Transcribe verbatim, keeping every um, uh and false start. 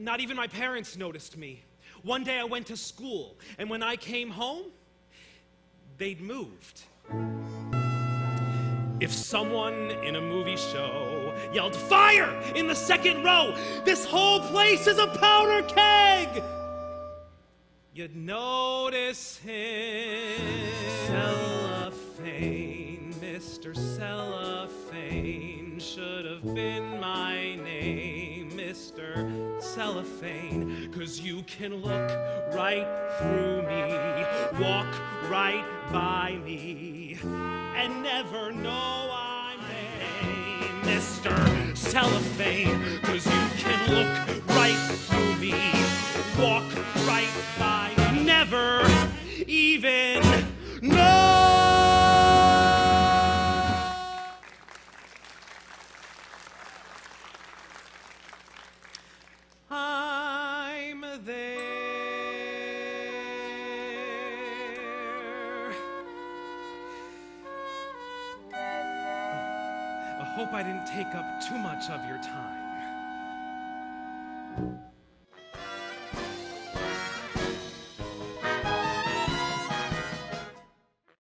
Not even my parents noticed me. One day I went to school, and when I came home, they'd moved. If someone in a movie show yelled, "Fire!" in the second row, "This whole place is a powder keg!" you'd notice him. Cellophane, Mister Cellophane, should have been my name, Mister Cellophane, 'cause you can look right through me, walk right by me, and never know I'm lame, Mister Cellophane, 'cause you can look right through me, walk right by me, never even know. I'm there. I hope I didn't take up too much of your time.